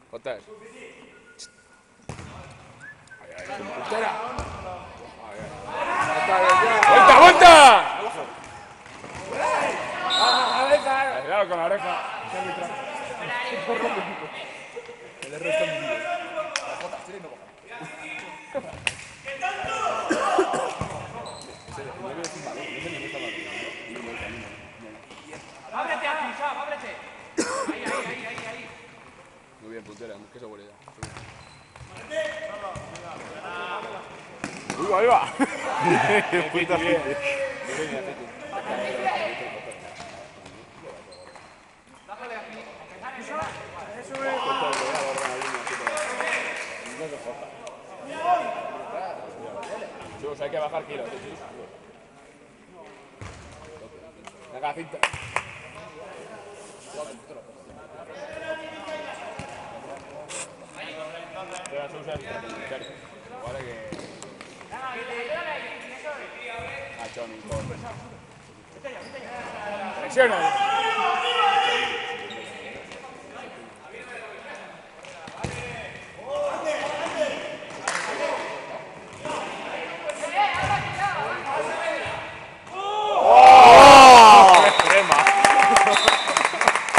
Joder. ¡Puntera! ¡Vuelta, vuelta! Cuidado con la oreja. El error está en mi vida. La jota, estoy yendo coja. ¡Ábrete, Atisha! ¡Ábrete! Ahí. Muy bien, puntera, qué seguridad. ¡Ahí va! Puta bien. Bájale aquí. Eso es. Chus, hay que bajar kilos, chus. Venga, cinta. Pero Chus es vale que... A Johnny, por... ¡Presiona!